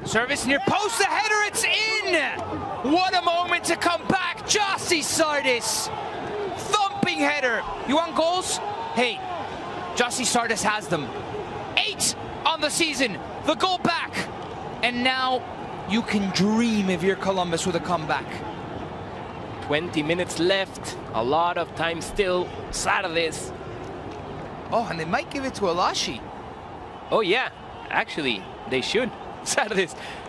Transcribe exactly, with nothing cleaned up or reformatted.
Service near post, the header, it's in! What a moment to come back, Gyasi Zardes! Thumping header. You want goals? Hey, Gyasi Zardes has them. Eight on the season, the goal back. And now you can dream if you're Columbus with a comeback. twenty minutes left, a lot of time still. Zardes. Oh, and they might give it to Alashi. Oh yeah, actually, they should. Zardes